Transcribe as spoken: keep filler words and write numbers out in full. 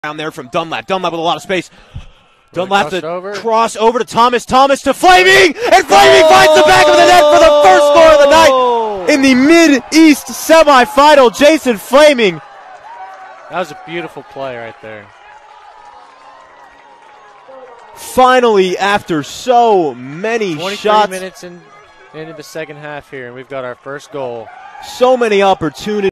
Down there from Dunlap. Dunlap with a lot of space. Dunlap to over. cross over to Thomas. Thomas to Flaming, and Flaming oh! finds the back of the net for the first score of the night in the Mid-East semifinal. Jason Flaming. That was a beautiful play right there. Finally, after so many twenty-three shots, minutes in, into the second half here, and we've got our first goal. So many opportunities.